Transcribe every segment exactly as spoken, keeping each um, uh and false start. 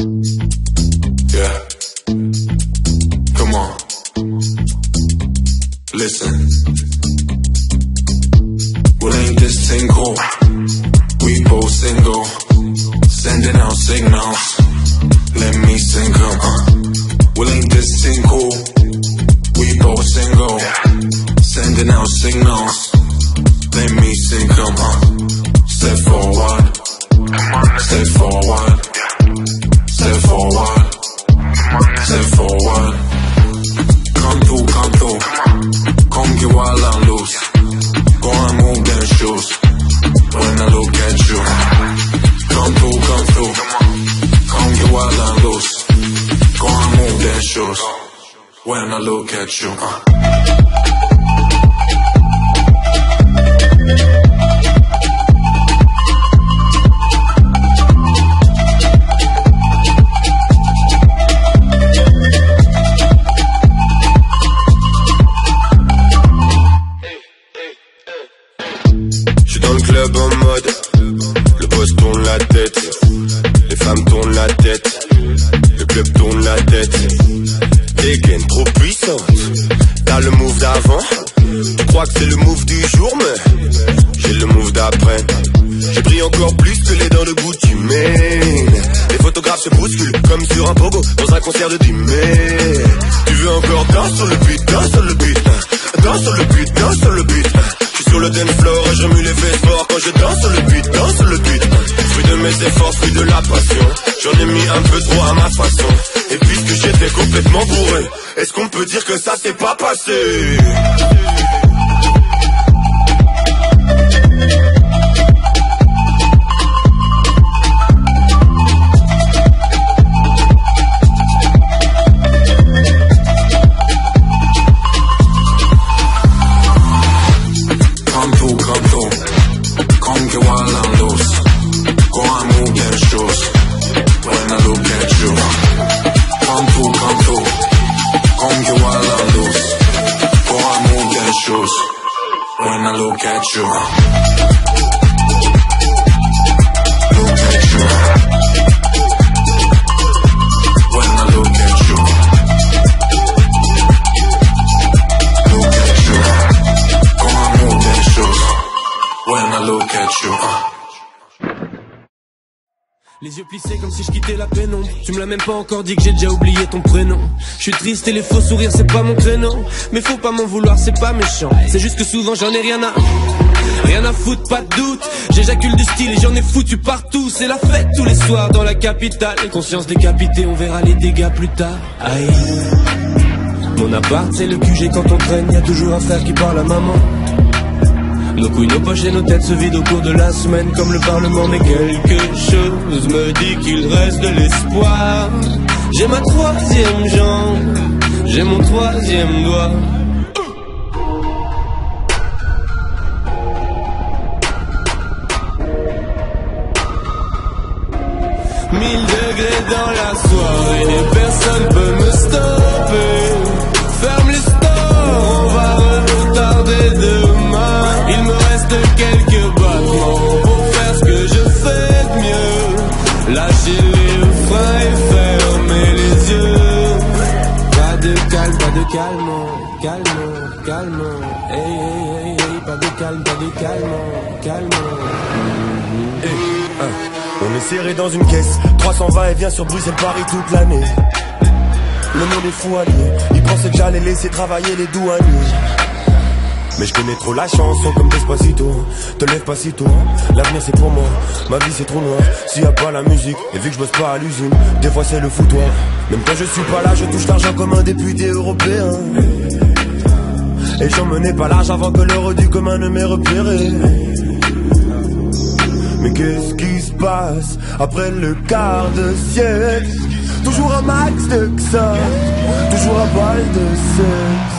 Yeah. Come on. Listen. Well, ain't this thing cool? We both single, sending out signals. Let me sing 'em. Uh. Well, ain't this thing cool? We both single, sending out signals. Let me sing 'em. Uh. Step forward, step forward, step forward, step forward. Come through, come through, come get wild and loose. Go and move them shoes when I look at you. Come through, come through, come get wild and loose. Go and move them shoes when I look at you. Uh. Club en mode, le boss tourne la tête, les femmes tournent la tête, le club tourne la tête. Des gaines trop puissantes, t'as le move d'avant, tu crois que c'est le move du jour, mais j'ai le move d'après. J'ai pris encore plus que les dents de Gucci Mane. Les photographes se bousculent comme sur un pogo dans un concert de dîner. Tu veux encore danser sur le beat, danse sur le beat, danse sur le beat, danse sur le beat. Sur le dance floor et je remue les fesses fort quand je danse sur le beat, danse sur le beat. Fruit de mes efforts, fruit de la passion. J'en ai mis un peu trop à ma façon. Et puisque j'étais complètement bourré, est-ce qu'on peut dire que ça s'est pas passé? When I look at you, look at you. When I look at you, look at you. Come on, move them shoes. When I look at you. Les yeux plissés comme si je quittais la pénombre. Tu me l'as même pas encore dit que j'ai déjà oublié ton prénom. Je suis triste et les faux sourires c'est pas mon créneau. Mais faut pas m'en vouloir, c'est pas méchant. C'est juste que souvent j'en ai rien à Rien à foutre, pas de doute. J'éjacule du style et j'en ai foutu partout. C'est la fête tous les soirs dans la capitale. Conscience décapitée, on verra les dégâts plus tard. Aïe. Mon appart c'est le Q G quand on traîne. Y'a toujours un frère qui parle à maman. Nos couilles, nos poches et nos têtes se vident au cours de la semaine comme le parlement. Mais quelque chose me dit qu'il reste de l'espoir. J'ai ma troisième jambe, j'ai mon troisième doigt. Mille degrés dans la soirée et personne peut me stopper. Ferme les stores, on va retarder demain. Il me reste quelques battements pour faire ce que je fais de mieux. Lâcher les freins et fermer les yeux. Pas de calme, pas de calme, calme, calme. Hey, hey, hey, hey, pas de calme, pas de calme, calme. Hey, hein. On est serré dans une caisse, trois cents va et vient sur Bruxelles-Paris toute l'année. Le monde est fou allié, ils pensaient que j'allais laisser travailler les douaniers. Mais je connais trop la chanson comme Despacito. Te lève pas si tôt, l'avenir c'est pour moi. Ma vie c'est trop noir, s'il y a pas la musique. Et vu que je bosse pas à l'usine, des fois c'est le foutoir. Même quand je suis pas là, je touche l'argent comme un député européen. Et j'en menais pas large avant que l'heure du commun ne m'ait repéré. Mais qu'est-ce qui se passe après le quart de siècle? Toujours un max de ça, toujours un balle de sexe.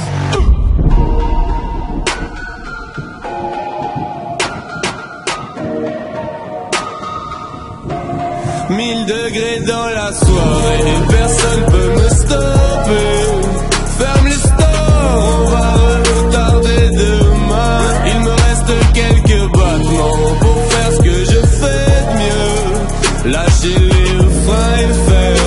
Mille degrés dans la soirée, personne peut me stopper. Ferme les stores, on va retarder demain. Il me reste quelques battements pour faire ce que je fais de mieux. Lâcher les freins et faire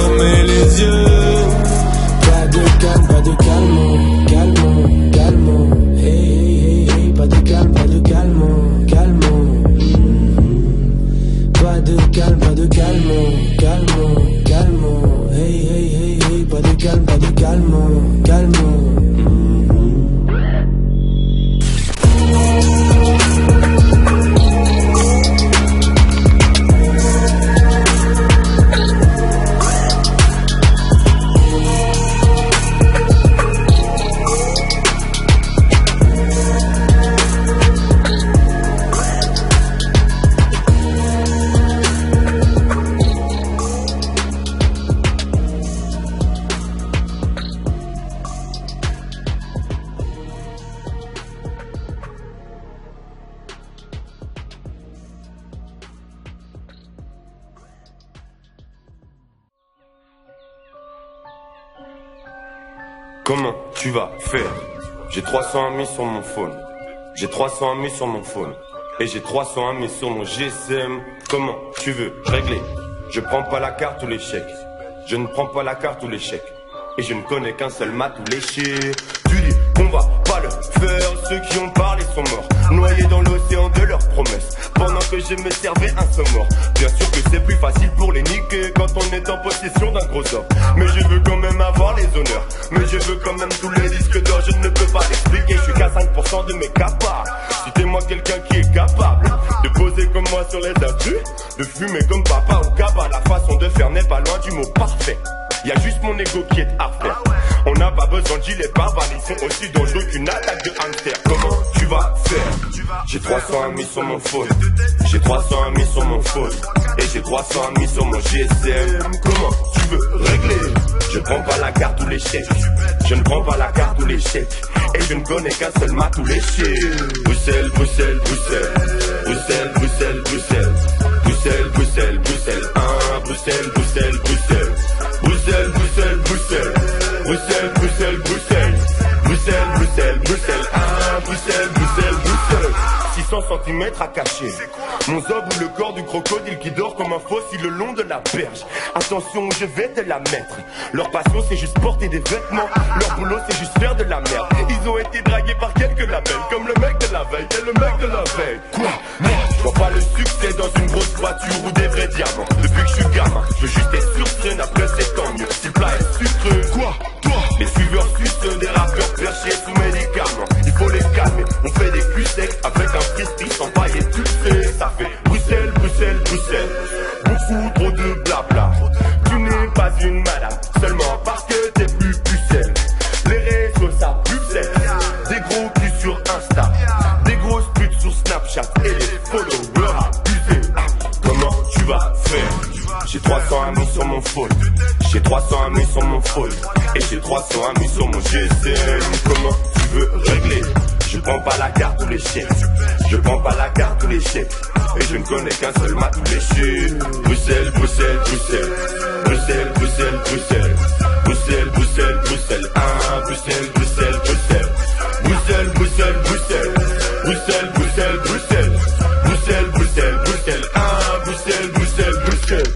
Comment tu vas faire? J'ai trois cents amis sur mon phone. J'ai trois cents amis sur mon phone. Et j'ai trois cents amis sur mon G S M. Comment tu veux régler? Je prends pas la carte ou l'échec. Je ne prends pas la carte ou l'échec. Et je ne connais qu'un seul mat ou léché. Tu dis qu'on va pas le faire. Ceux qui ont parlé sont morts, noyés dans l'océan de leurs promesses. Pendant que je me servais un saumon. Bien sûr que c'est plus facile pour les niquer quand on est en possession d'un gros homme. Mais je veux quand même avoir les honneurs. Mais je veux quand même tous les disques d'or. Je ne peux pas l'expliquer, je suis qu'à cinq pour cent de mes capables. Citez-moi quelqu'un qui est capable de poser comme moi sur les intrus, de fumer comme papa ou Kaba. La façon de faire n'est pas loin du mot parfait. Y'a juste mon ego qui est à faire. On n'a pas besoin de gilets pare-balles, ils sont aussi dangereux qu'une attaque de hamster. Comment tu vas faire? J'ai trois cents amis sur mon phone. J'ai trois cents amis sur mon phone. Et j'ai trois cents amis sur mon G S M. Comment tu veux régler? Je prends pas la carte ou l'échec. Je ne prends pas la carte ou l'échec. Et je ne connais qu'un seul mat ou l'échec. Bruxelles, Bruxelles, Bruxelles. Bruxelles, Bruxelles, Bruxelles. Bruxelles, Bruxelles, Bruxelles. Un, Bruxelles, Bruxelles, Bruxelles. Bruxelles, Bruxelles, Bruxelles. Bruxelles, Bruxelles, Bruxelles. Bruxelles, Bruxelles, Bruxelles. Ah, Bruxelles, Bruxelles, Bruxelles. six cents centimètres à cacher. Mon zob ou le corps du crocodile qui dort comme un fossile le long de la berge. Attention, je vais te la mettre. Leur passion, c'est juste porter des vêtements. Leur boulot, c'est juste faire de la merde. Ils ont été dragués par quelques labels, comme le mec de la veille et le mec de la veille. Quoi? Merde, je vois pas le succès dans une grosse voiture ou des vrais diamants. Depuis que je suis gamin, je veux juste être sur scène, après c'est tant mieux. Si le plat est sucreux. Quoi? Toi? Les suiveurs sucent des rappeurs perchés sous médicaments. Il faut les calmer, on fait des culs secs avec un frisbee sans paille et tu le sais. Ça fait Bruxelles, Bruxelles, Bruxelles. Beaucoup trop de blabla. Tu n'es pas une malade, seulement parce que t'es plus pucelle. Les réseaux ça pucelle. Des gros culs sur Insta, des grosses putes sur Snapchat et les followers abusés. Comment tu vas faire? J'ai trois cents amis sur mon phone. J'ai trois cents amis sur mon phone. Et j'ai trois cents amis sur mon G S M. Comment tu veux régler? Je prends pas la carte ou l'échec. Je prends pas la carte ou l'échec. Et je ne connais qu'un seul mat ou l'échec. Bruxelles, Bruxelles, Bruxelles. Bruxelles, Bruxelles, Bruxelles. Bruxelles, Bruxelles, Bruxelles. Ah, Bruxelles, Bruxelles, Bruxelles. Bruxelles, Bruxelles, Bruxelles. Bruxelles, Bruxelles, Bruxelles. Bruxelles, Bruxelles, Bruxelles. Ah, Bruxelles, Bruxelles, Bruxelles.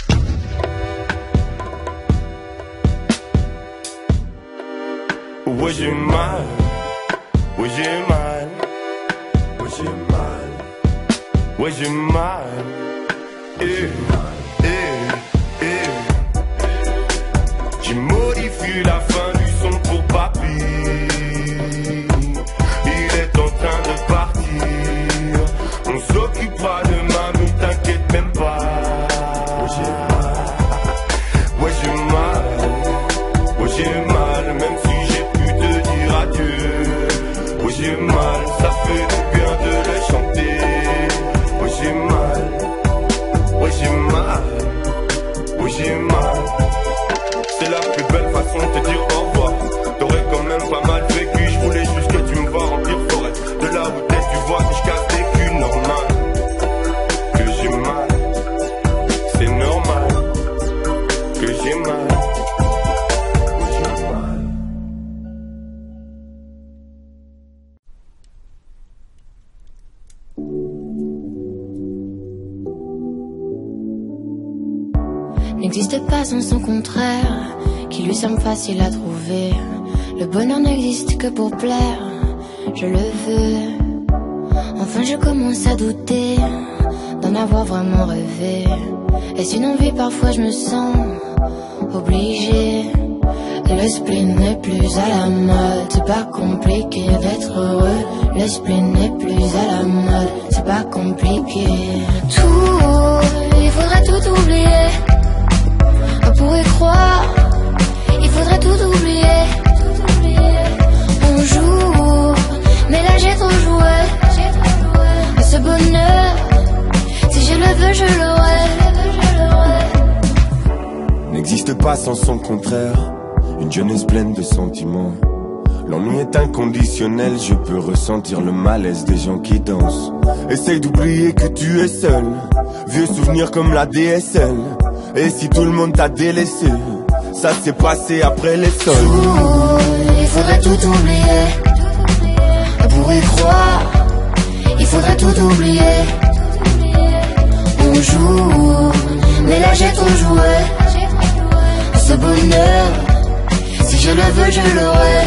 Ouais, j'ai mal. Ouais, j'ai mal. Ouais, j'ai mal. Ouais, j'ai mal. Eh, eh, eh. J'ai modifié la fin du son pour papy. Il est en train de partir. On s'occupera de mamie, t'inquiète même pas. Ouais, j'ai mal. Ouais, j'ai mal. Ouais, j'ai mal, même si oui j'ai mal, ça fait du bien de le chanter. Oui j'ai mal, oui j'ai mal, oui j'ai mal. C'est la plus belle façon de te dire au revoir. T'aurais quand même pas mal vécu, je voulais juste que tu me vois remplir forêt. De là où t'es tu vois que je casse des culs, normal. Que j'ai mal, c'est normal. Que j'ai mal. N'existe pas sans son contraire, qui lui semble facile à trouver. Le bonheur n'existe que pour plaire, je le veux. Enfin je commence à douter d'en avoir vraiment rêvé. Est-ce une envie? Parfois je me sens obligée. Le spleen n'est plus à la mode, c'est pas compliqué d'être heureux. Le spleen n'est plus à la mode, c'est pas compliqué. Tout, il faudrait tout oublier. On pourrait croire, il faudrait tout oublier. On joue, mais là j'ai trop joué. Ce bonheur, si je le veux, je l'aurai. N'existe pas sans son contraire, une jeunesse pleine de sentiments. L'ennui est inconditionnel, je peux ressentir le malaise des gens qui dansent. Essaye d'oublier que tu es seul, vieux souvenirs comme la D S L. Et si tout le monde t'a délaissé, ça s'est passé après les sols. faudrait tout oublier. Pour y croire, il faudrait tout oublier. On joue, mais là j'ai trop joué. Ce bonheur, si je le veux, je l'aurai.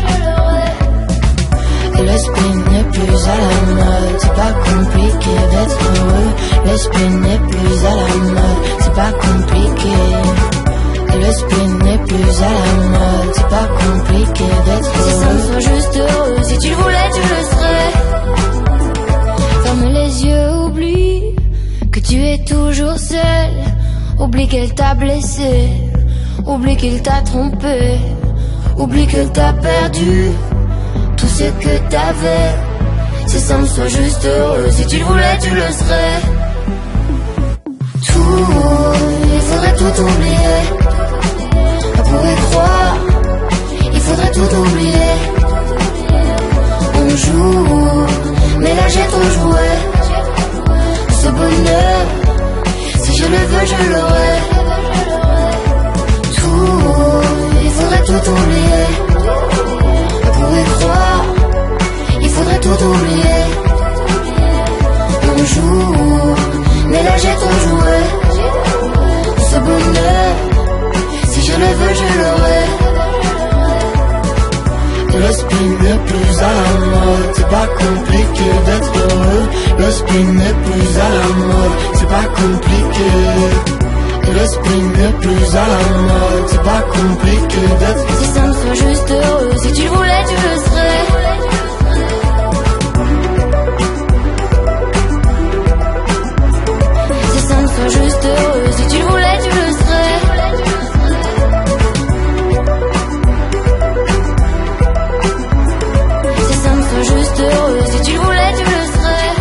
Et le spin n'est plus à la mode, c'est pas compliqué d'être heureux. Le spin n'est plus à la mode, c'est pas compliqué. Et le spin n'est plus à la mode, c'est pas compliqué d'être heureux. Si ça me soit juste heureux, si tu le voulais, tu le serais. Ferme les yeux, oublie que tu es toujours seul. Oublie qu'elle t'a blessé, oublie qu'il t'a trompé, oublie qu'elle t'a perdu tout ce que t'avais. Si ça me soit juste heureux, si tu le voulais, tu le serais. Tout, il faudrait tout oublier. Pour y croire, il faudrait tout oublier. On joue, mais là j'ai trop joué. Ce bonheur, si je le veux, je l'aurai. Tout, il faudrait tout oublier. Pour y croire, il faudrait tout oublier. On joue, mais là j'ai trop joué. Ce bonheur, si je le veux, je l'aurai. Le spin n'est plus à la mode, c'est pas compliqué d'être heureux. Le spin n'est plus à la mode, c'est pas compliqué. Le spin n'est plus à la mode, c'est pas compliqué d'être. Si ça me soit juste heureux, si tu le voulais, tu le serais. Si ça me soit juste heureux, si tu le voulais, tu le serais. Si ça me soit juste heureux, si tu le voulais, tu le serais.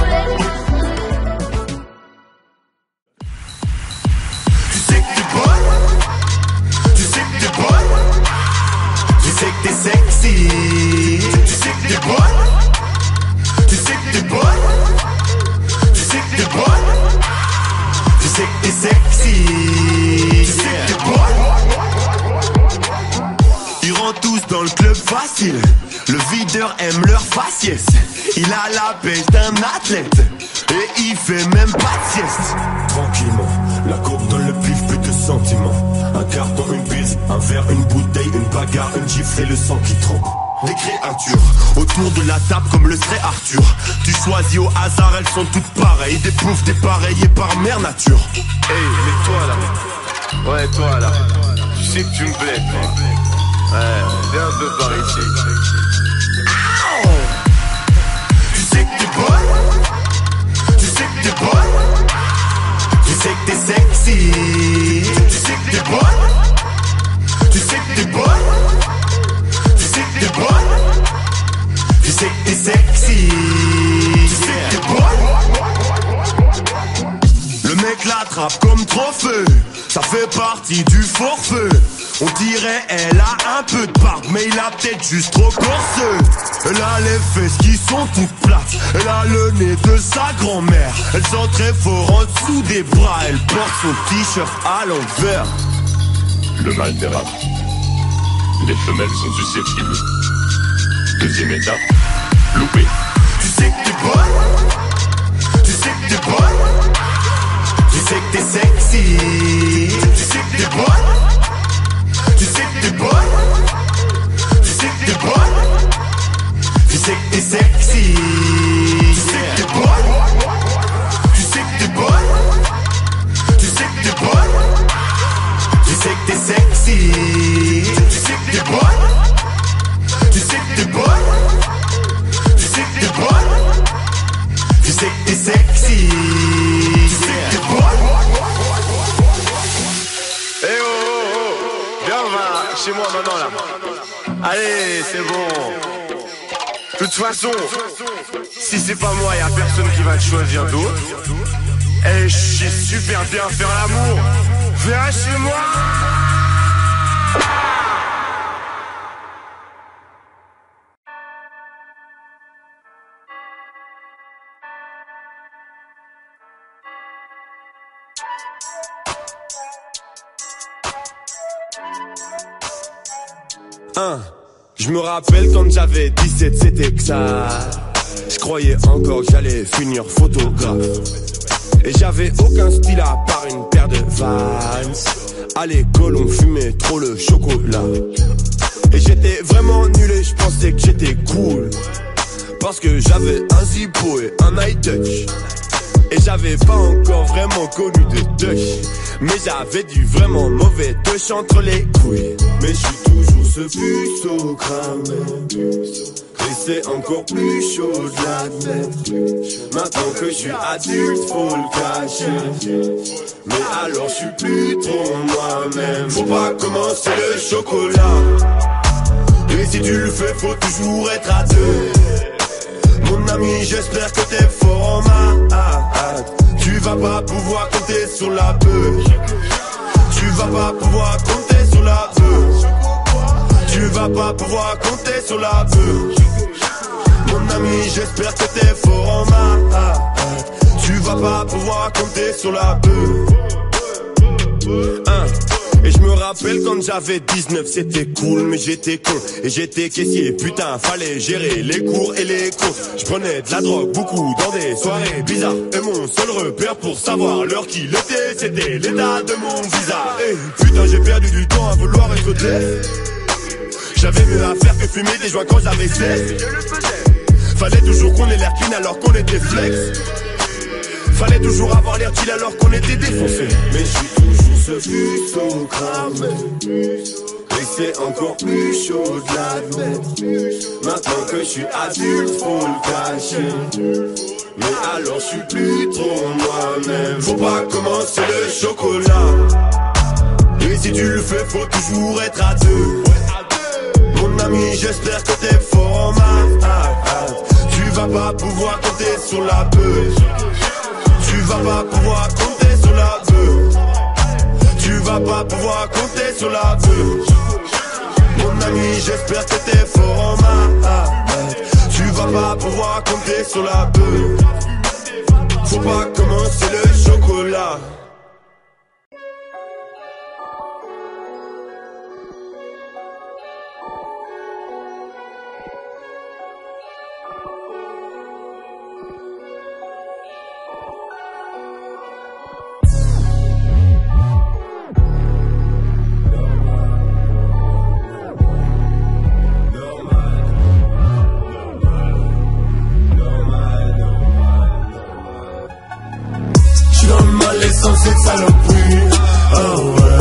Tu sais que t'es bonne, tu sais que t'es bonne, tu sais que t'es sexy. Tu sais que t'es bonne, tu sais que t'es bonne, tu sais que t'es bonne, tu sais que t'es sexy. Tu sais que t'es bonne. Ils rentrent tous dans le club facile. Le videur aime leur faciès. Il a la pêche d'un athlète et il fait même pas de sieste. Tranquillement, la coke dans le pif, plus de sentiments. Un carton, une bise, un verre, une bouteille, une bagarre, une gifle et le sang qui trempe. Des créatures autour de la table comme le serait Arthur. Tu choisis au hasard, elles sont toutes pareilles. Des poufs dépareillés par mère nature. Hey, mais toi là, ouais toi là, tu sais que tu me plais, toi. Ouais, viens un peu par ici. Tu sais que t'es bonne, tu sais que t'es bonne, tu sais que t'es sexy. Tu sais que t'es bonne, tu sais que t'es bonne, tu sais que t'es bonne, tu sais que t'es sexy. Tu sais que t'es bonne. Le mec l'attrape comme trophée, ça fait partie du forfait. On dirait elle a un peu de barbe, mais il a peut-être juste trop corseux. Elle a les fesses qui sont toutes plates, elle a le nez de sa grand-mère. Elle sent très fort en dessous des bras, elle porte son t-shirt à l'envers. Le mal des rats. Les femelles sont susceptibles. Deuxième étape, loupé. Tu sais que t'es bonne, tu sais que t'es bonne, tu sais que t'es sexy. Tu sais que t'es bonne, tu sais que t'es bonne, tu sais que t'es bonne, tu sais que t'es sexy. Tu sais que t'es bonne, tu sais que t'es bonne, tu sais que t'es bonne, tu sais que t'es sexy. Tu sais que t'es bonne, tu sais que t'es bonne, tu sais que t'es bonne, tu sais que t'es sexy. Tu sais que t'es bonne. Eh oh, oh, oh, viens on va chez moi maintenant là. Allez, c'est bon. De toute façon, si c'est pas moi, y'a personne qui va te choisir d'autre. Eh, je sais super bien faire l'amour. Viens chez moi. Hein. Je me rappelle quand j'avais dix-sept, c'était que ça. Je croyais encore que j'allais finir photographe. Et j'avais aucun style à part une paire de Vans. À l'école on fumait trop le chocolat. Et j'étais vraiment nul et je pensais que j'étais cool, parce que j'avais un zippo et un high touch. Et j'avais pas encore vraiment connu de touch, mais j'avais du vraiment mauvais touch entre les couilles. Mais je suis toujours ce puceau cramé, et c'est encore plus chaud de l'admettre. Maintenant que je suis adulte, faut le cacher, mais alors je suis plus trop moi-même. Faut pas commencer le chocolat, et si tu le fais, faut toujours être à deux. Mon ami, j'espère que t'es fort en maths. Tu vas pas pouvoir compter sur la peur. Tu vas pas pouvoir compter sur la peur. Tu vas pas pouvoir compter sur la peur. Mon ami, j'espère que t'es fort en maths. Tu vas pas pouvoir compter sur la peur. Hein. Et je me rappelle quand j'avais dix-neuf, c'était cool, mais j'étais con. Et j'étais caissier, putain, fallait gérer les cours et les cours. Je prenais de la drogue, beaucoup, dans des soirées bizarres. Et mon seul repère pour savoir l'heure qu'il était, c'était l'état de mon visa. Et putain, j'ai perdu du temps à vouloir être def. J'avais mieux à faire que fumer des joints quand j'avais seize. Fallait toujours qu'on ait l'air clean alors qu'on était flex. Fallait toujours avoir l'air chill alors qu'on était défoncé. Mais je suis toujours ce puceau cramé, et c'est encore plus chaud de l'admettre. Maintenant que je suis adulte, faut le cacher, mais alors je suis plus trop moi-même. Faut pas commencer le chocolat, et si tu le fais, faut toujours être à deux. Mon ami, j'espère que t'es fort en maths. Tu vas pas pouvoir compter sur la peur. Tu vas pas pouvoir compter sur la peur. Tu vas pas pouvoir compter sur la peur. Mon ami, j'espère que t'es fort en maths. Tu vas pas pouvoir compter sur la peur. Faut pas commencer le chocolat. Sans cette saloperie, oh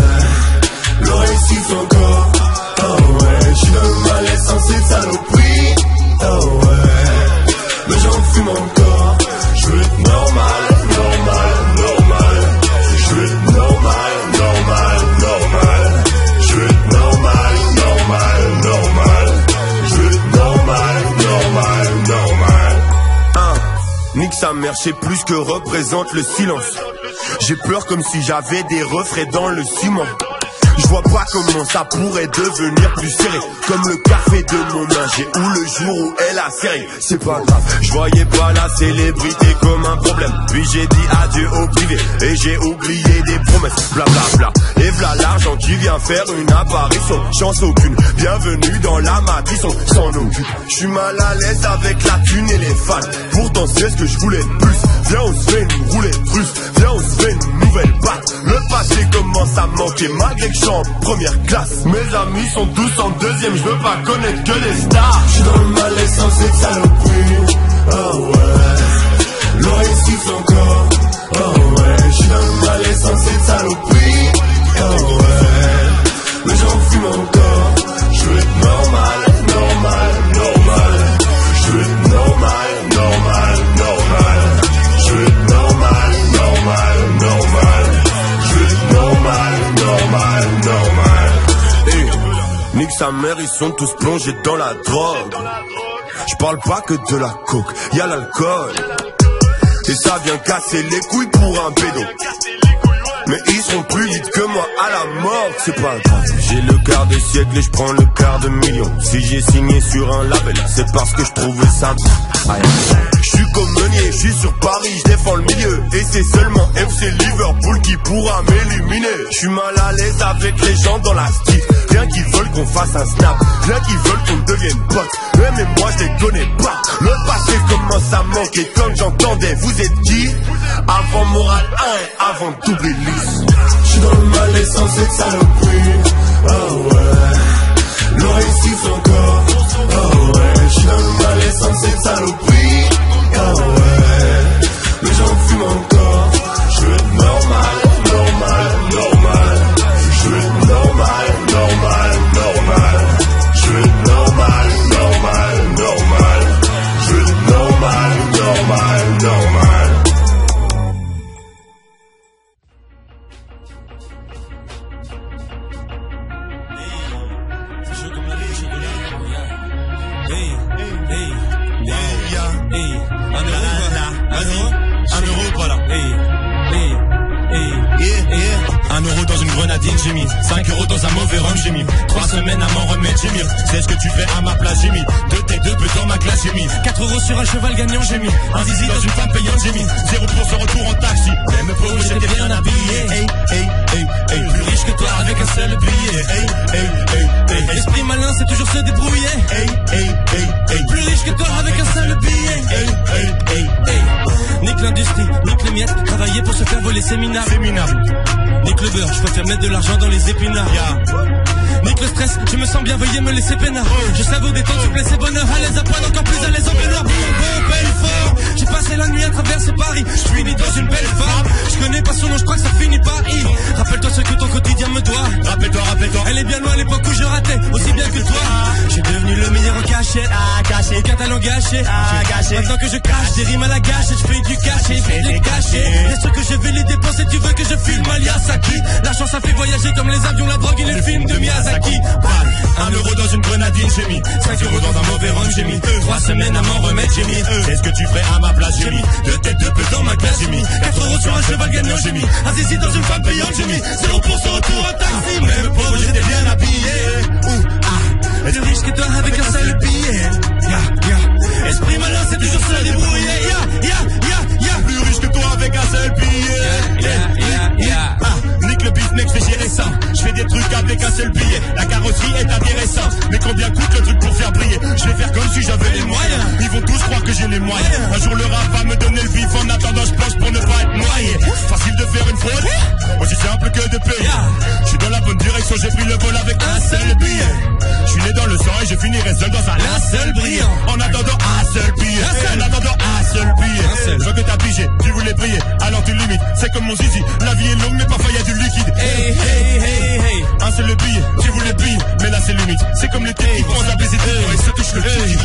ouais, l'oreille siffle encore, oh ouais, j'suis dans le malaise sans cette saloperie, oh ouais, mais j'en fume encore, j'veux être normal, normal, normal, j'veux être normal, normal, normal, j'veux être normal, normal, normal, j'veux être normal, normal, normal. Hein, nique sa mère, je sais plus que représente le silence. J'ai peur comme si j'avais des refrains dans le ciment. Je vois pas comment ça pourrait devenir plus serré, comme le café de mon ingé ou le jour où elle a serré. C'est pas grave, je voyais pas la célébrité comme un problème. Puis j'ai dit adieu au privé et j'ai oublié des promesses. Bla bla bla. Et v'là l'argent qui vient faire une apparition. Chance aucune, bienvenue dans la matrice, on s'en occupe. Je suis mal à l'aise avec la thune et les fans. Pourtant c'est ce que je voulais de plus. Viens on se fait une roulette russe, viens on se fait une nouvelle batte. Le passé commence à manquer malgré que je suis en première classe. Mes amis sont tous en deuxième, je veux pas connaître que des stars. Je suis dans le malaise sans cette saloperie, oh ouais, l'oreille siffle encore, oh ouais, je suis dans le malaise sans cette saloperie, oh ouais, mais j'en fume encore, je veux être normal, normal, normal, je veux être normal, normal, normal, je veux être normal, normal, normal, je veux être normal, normal, normal. Hey, nique sa mère, ils sont tous plongés dans la drogue. Je parle pas que de la coke, y'a l'alcool. Et ça vient casser les couilles pour un pédo. Mais ils seront plus vite que moi à la mort, c'est pas grave. J'ai le quart de siècle et je prends le quart de million. Si j'ai signé sur un label, c'est parce que je trouvais ça bien. Je suis comme Meunier, je suis sur Paris, je défends le milieu. Et c'est seulement F C Liverpool qui pourra m'éliminer. Je suis mal à l'aise avec les gens dans la street. Rien qui veulent qu'on fasse un snap, rien qui veulent qu'on devienne potes. Eux mais moi je les connais pas. Le passé commence à manquer quand j'entendais vous êtes qui? Avant moral un, avant double hélice. J'suis dans le mal et sans cette saloperie. Oh ouais, l'oreille siffle encore. Oh ouais, j'suis dans le mal et sans cette saloperie. Oh ouais, les gens fument encore. J'veux être normal, normal, normal. J'veux être normal, normal, normal. J'veux être normal, normal, normal. J'veux être normal, normal, normal. Un euro dans une grenadine j'ai mis, cinq euros dans un mauvais rhum j'ai mis, trois semaines à m'en remettre j'ai mis, c'est ce que tu fais à ma place j'ai mis, deux T deux peu dans ma classe j'ai mis, quatre euros sur un cheval gagnant j'ai mis, un zizi dans une femme payante j'ai mis, zéro pour ce retour en taxi, même pauvre j'étais bien habillé, hey, hey, hey, hey, plus riche que toi avec un seul billet, hey, hey, hey, hey, esprit malin c'est toujours se débrouiller, hey, hey, hey, hey, plus riche que toi avec un seul billet, hey, hey, hey, hey, nique l'industrie, nique les miettes, travailler pour se faire voler ses minables, nique le beurre, je préfère mettre de l'argent dans les épinards. Yeah. Nique le stress, je me sens bien, veuillez me laisser peinard. Je savoure des temps, tu plais, c'est bonheur, à l'aise à poil, encore plus à l'aise en peignoir. Bon, Belfort, j'ai passé la nuit à traverser Paris, je finis dans une belle femme. Je connais pas son nom, je crois que ça finit par I. Rappelle-toi ce que ton quotidien me doit. Rappelle-toi, rappelle-toi, elle est bien loin à l'époque où je ratais, aussi bien que toi. J'ai devenu le meilleur en cachette, ah, caché, au catalan gâché, ah, gâché. Maintenant que je cache des rimes à la gâchette, je fais du cachet, je fais des cachets. Bien sûr que je vais les dépenser, tu veux que je filme Aliasaki. L'argent ça fait voyager comme les avions, la drogue et les films de Miyazaki. Un euro dans une grenadine j'ai mis, cinq euros dans un mauvais rhum j'ai mis, trois semaines à m'en remettre j'ai mis, c'est ce que tu ferais à ma place j'ai mis, deux têtes de peu dans ma classe j'ai mis, quatre euros sur un cheval gagnant j'ai mis, un zizi dans une femme payante j'ai mis, zéro pour ce retour en taxi, même pauvre j'étais bien habillé. Ouh, ah, plus riche que toi avec un seul billet. Yeah, yeah. Esprit malin c'est toujours se débrouiller. Yeah, yeah, yeah, yeah. Plus riche que toi avec un seul billet. Yeah, yeah, yeah, yeah. Ah, nique le business, je vais gérer ça. Je fais des trucs avec un seul billet. La carrosserie est intéressante, mais combien coûte le truc pour faire briller? Je vais faire comme si j'avais les moyens. Ils vont tous croire que j'ai les moyens. Un jour le rap va me donner le vif. En attendant je planche pour ne pas être noyé. Facile de faire une fraude, aussi simple que de payer. Je suis dans la bonne direction, j'ai pris le vol avec un seul billet. Je suis né dans le sang et je finirai seul dans un linceul brillant. En attendant un seul billet, en attendant un seul billet. Je veux que t'as pigé, tu voulais briller, alors tu limites. C'est comme mon zizi, la vie est longue mais parfois y a du liquide. Hey, hey, hey, hey. Un seul billet, tu voulais briller, mais là c'est limite. C'est comme les types qui pensent à baiser tes et se touchent le cul.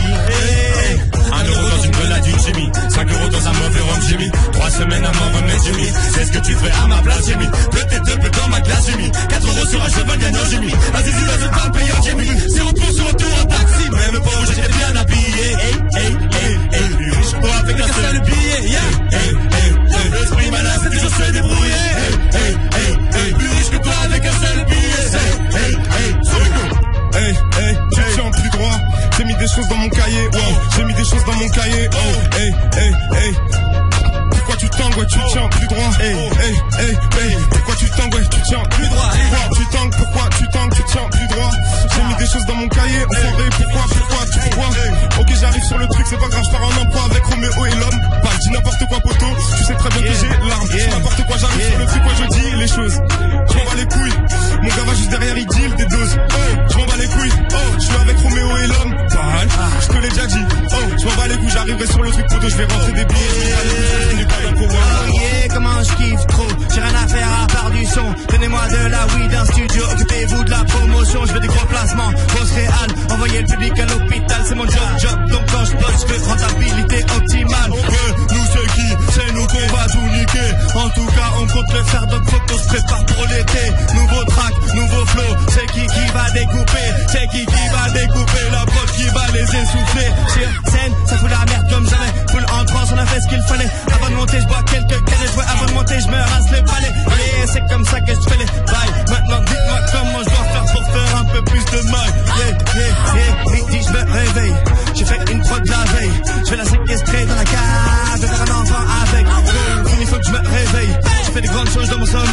Un euro dans une grenadine j'ai mis, cinq euros dans un mauvais rhum j'ai mis, trois semaines à m'en remettre j'ai mis, c'est ce que tu ferais à ma place j'ai mis, peut-être deux peu dans ma classe j'ai mis, quatre euros sur un cheval gagnant j'ai mis, un zizi dans une femme payante j'ai mis, zéro pour ce retour en taxi, même pauvre j'étais bien habillé. Hey, hey, hey, hey, plus riche pour avec un seul billet. Yeah, hey, hey, hey, l'esprit malin c'est toujours se débrouiller. Hey, hey, hey, hey, plus riche que toi avec un seul billet. Hey, hey, hey, hey, hey, tu tiens plus droit. J'ai mis des choses dans mon cahier, wow. J'ai mis des choses dans mon cahier, oh. Hey, hey, hey. Pourquoi tu tangues, ouais, tu tiens plus droit. Hey, hey, hey, hey. Pourquoi tu tangues, ouais, tu tiens plus droit. Pourquoi tu tangues, pourquoi tu tangues, tu tiens plus droit. J'ai mis des choses dans mon cahier, on s'en pourquoi, pourquoi, tu pourquoi. Ok, j'arrive sur le truc, c'est pas grave, je pars en emprunt avec Roméo et l'homme. Pas, dis n'importe quoi, poteau. Tu sais très bien que j'ai l'arme. Yeah. N'importe quoi, j'arrive sur le truc, moi je dis les choses. Je m'en bats les couilles. Mon gars va juste derrière, il deal des doses. Oh, je m'en bats les couilles. Oh, je suis avec Roméo et l'homme. Pas, je te l'ai déjà dit. Oh, je m'en bats les couilles, j'arriverai sur le truc, poteau, je vais rentrer des billets. Oh yeah, comment je kiffe trop. J'ai rien à faire à part du son. Donnez-moi de la weed, un studio. Occupez-vous de la promotion. Je veux des gros placements, grosse réal. Envoyez le public à l'hôpital, c'est mon job, job. Donc quand je bosse, je fais rentabilité optimale. Ouais, nous c'est qui? C'est nous qu'on va tout niquer. En tout cas, on compte le faire, donc faut qu'on se prépare pour l'été. Nouveau track, nouveau flow. C'est qui qui va découper? C'est qui qui va découper? La prod qui va les essouffler. Sur scène, ça fout la merde comme jamais. Full en transe, on a fait ce qu'il fallait. Avant de monter, je bois quelques canettes. Ouais, avant de monter, je me rase le palais. Yeah, c'est comme ça que je fais les bails. Maintenant, dites-moi comment je dois faire pour faire un peu plus de mal. Yeah, yeah, yeah. Midi, je me réveille. J'ai fait une prod la veille. Je vais la séquestrer dans la cave. Je vais faire un enfant avec. Il faut que je me réveille. Je fais des grandes choses dans mon sommeil.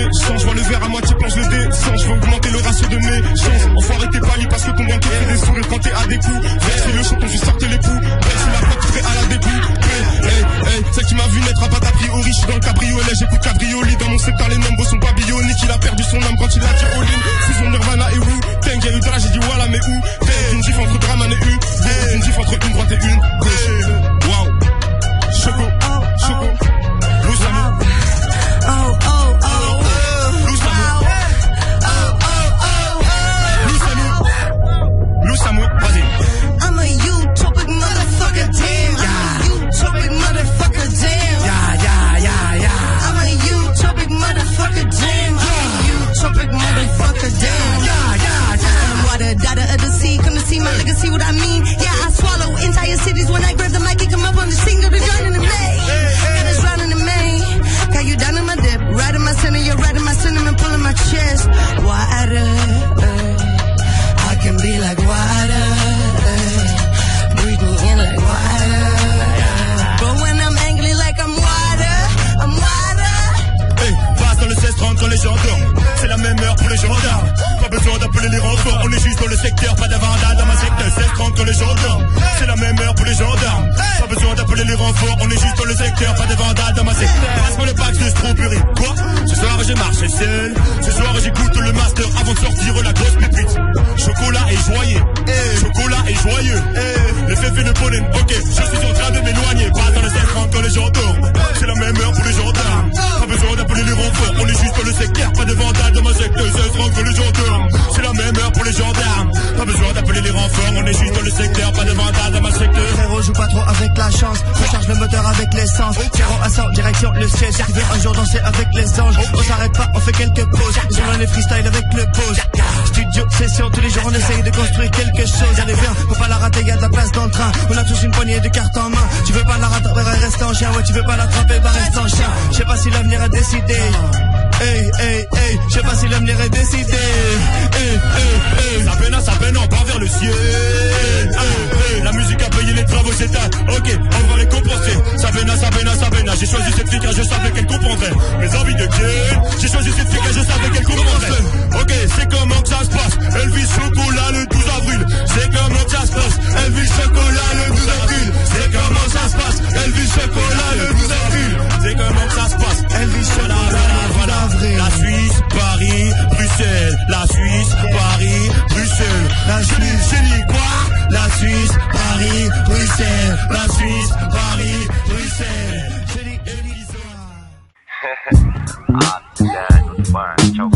chances. Je vois le verre à moitié quand je le descends. Je veux augmenter le ratio de mes chances. Enfoiré t'es pas libre parce que ton banquier fait des sourires quand t'es à des coups. Versez le chaud, je sortais les poux. Versez la porte prêt à la découpe. Hey, hey, celle qui m'a vu naître a pas d'a priori. Je suis dans le cabriolet, j'écoute cabrioli. Dans mon secteur les nombres sont pas bioniques. Il a perdu son âme quand il a dit all in. Fusion Nirvana et Wu Tang, y'a eu de là, j'ai dit voilà mais où. T'es une gifle entre Draman et U. T'es une gifle entre une droite et une gauche. Waouh. Choco, choco. Blue Samu. Oh, oh, oh. Blue Samu. Oh, oh, oh, oh. Blue Samu. Blue Samu, vas-y. I'm a utopic motherfucker, damn. I'm a utopic motherfucker, damn. Yeah, yeah, yeah, yeah. I'm a utopic motherfucker, damn. I'm a utopic motherfucker, damn. Yeah, yeah, yeah. I'm water, data of the sea. Come to see my legacy, what I mean. Yeah, I swallow entire cities when I grab the mic and come up on the scene. Go to drown in the May. Got us drown in the May. Got you down in my dip, right in my center. You're right in my cinnamon, pulling my chest. Water, uh, I can be like water. Uh, breathe me in like water. But when I'm angry like I'm water, I'm water. Hey, passe dans le seize trente quand les gens dorment. C'est la même heure pour les gendarmes. Pas besoin d'appeler les renforts. On est juste dans le secteur, pas d'avanda dans ma secteur. seize trente quand les gens dorment. C'est la même heure pour les gendarmes. Pas besoin d'appeler les renforts. On est juste dans le secteur, pas d'avanda dans ma secteur. Passe-moi le pack de strawberry. Quoi? Ce soir j'ai marché seul. Ce soir j'écoute le master avant de sortir la grosse pépite. Chocolat et joyeux. Chocolat et joyeux. Les féfés de pollen. Ok, je suis en train de m'éloigner. Pas dans le seize trente quand les gens dorment. C'est la même heure pour les gendarmes. Pas besoin d'appeler les renforts. On est juste dans le secteur, pas de vandales dans ma secteur. seize trente quand les gens dorment. C'est la même heure pour les gendarmes. Pas besoin d'appeler les renforts. On est juste dans le secteur, pas de vandales dans ma secteur. Frérot, joue pas trop avec la chance. Recharge le moteur avec l'essence. Zéro à cent, direction le siège. Tu veux un jour danser avec les anges. On s'arrête pas, on fait quelques pauses. Sur les freestyle avec le pause. Studio, session, tous les jours on essaye de construire quelque chose. Allez viens, faut pas la rater, y'a de la place dans le train. On a tous une poignée de cartes en main. Tu veux pas la rattraper, bah reste en chien. Ouais, tu veux pas l'attraper, bah reste en chien. Je sais pas si l'avenir est décidé. Hey, hey, hey, je sais pas si l'avenir est décidé. Hey, hey, hey. Ça peine, ça peine, on part vers le ciel. Hey, hey, la musique a payé les travaux, c'est un. Ok, on va les compenser. Ça peine, ça peine, ça peine. J'ai choisi cette fille car je savais qu'elle comprendrait mes envies de ken. J'ai choisi cette fille car je savais qu'elle comprendrait. Ok, c'est comment que ça se passe. Elvis Chocolat le douze avril. C'est comment que ça se passe. Elvis Chocolat le douze avril. C'est comment ça se passe. Elvis Chocolat le douze avril. C'est comment que ça se passe. Elvis Chocolat voilà, voilà. La Suisse, Paris, Bruxelles. La Suisse, Paris, Bruxelles. La Suisse, j'ai dit quoi? La Suisse, Paris, Bruxelles. La Suisse, Paris, Bruxelles. J'ai dit Elisa. Ah, yeah, fine, ciao.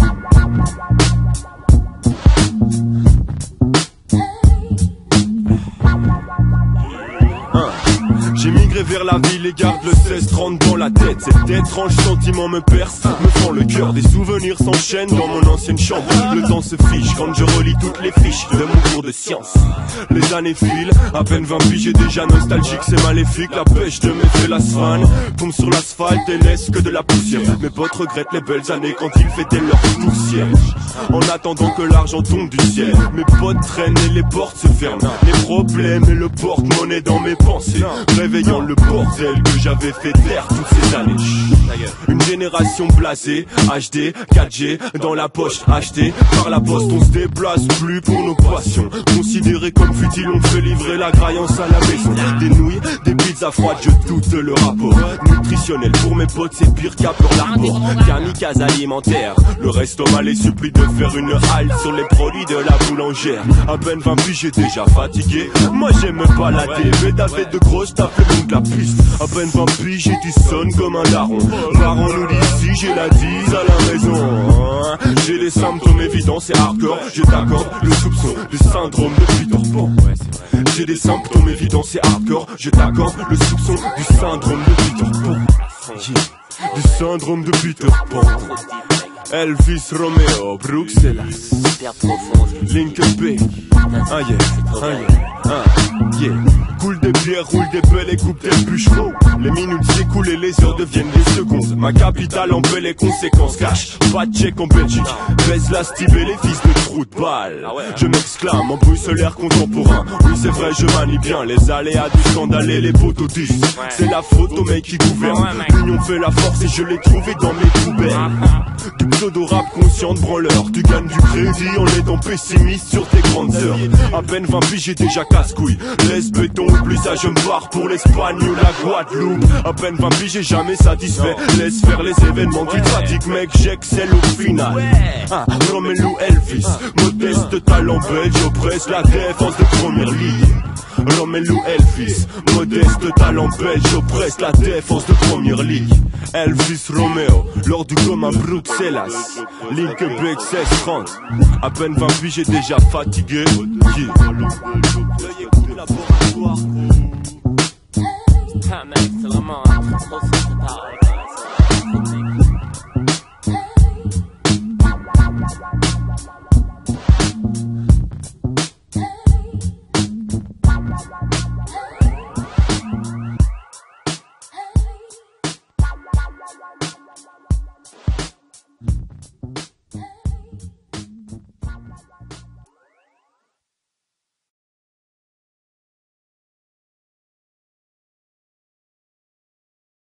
J'ai migré vers la ville et garde le seize trente dans la tête. Cet étrange sentiment me perce, me fend le cœur. Des souvenirs s'enchaînent dans mon ancienne chambre. Le temps se fiche quand je relis toutes les fiches de mon cours de science. Les années filent, à peine vingt piges, j'ai déjà nostalgique, c'est maléfique. La pêche de mes félasfans tombe sur l'asphalte et laisse que de la poussière. Mes potes regrettent les belles années quand ils fêtaient leur poussière. En attendant que l'argent tombe du ciel, mes potes traînent et les portes se ferment. Les problèmes et le porte-monnaie dans mes pensées, réveillant le bordel que j'avais fait taire toutes ces années. Une génération blasée, H D, quatre G dans la poche, acheté par la poste. On se déplace plus pour nos passions, considérés comme futiles, on fait livrer la graillance à la maison. Des nouilles, des pizzas froides, je doute le rapport nutritionnel pour mes potes, c'est pire qu'à Pearl Harbor. Kamikaze alimentaire, le restomat les supplie de faire une halte sur les produits de la boulangère. À peine vingt piges, j'ai déjà fatigué, moi j'aime pas la T V, t'avais de grosses tapes le long de la piste. À peine vingt piges, et tu sonnes comme un daron. Parents nous disent si j'ai la dise à la maison. J'ai des symptômes évidents, c'est hardcore. Je t'accorde le soupçon du syndrome de Peter Pan. J'ai des symptômes évidents, c'est hardcore. Je t'accorde le soupçon du syndrome de Peter Pan. Du syndrome de Peter Pan. Elvis Romeo, Bruxelles, Link P. Ah yeah, ah yeah, ah yeah. Coule des bières, roule des pelles et coupe des bûcherons. Les minutes s'écoulent et les heures deviennent des secondes. Ma capitale en paie les conséquences. Cash, pas de check en Belgique. Baise la stib et les fils de trou de balle. Je m'exclame en bruxelaire contemporain. Oui c'est vrai je manie bien les aléas du scandale et les poteaux disent c'est la faute au mec qui gouverne. L'union fait la force et je l'ai trouvé dans mes poubelles. Pseudo-rap conscient de branleur. Tu gagnes du crédit en étant pessimiste sur tes grandes heures. À peine vingt piges, j'ai déjà casse-couille. Laisse béton, plus ça je me barre pour l'Espagne ou la Guadeloupe. À peine vingt piges, j'ai jamais satisfait. Laisse faire les événements du trafic, mec, j'excelle au final. Ah, Romelu Elvis, modeste talent belge, oppresse la défense de première ligue. Romelu Elvis, modeste talent belge, oppresse la défense de première ligue. Elvis Romeo, lors du commun Bruxelles, Link Beck seize trente. À peine vingt piges, j'ai déjà fatigué. Yeah. Time excellemment, close to the power.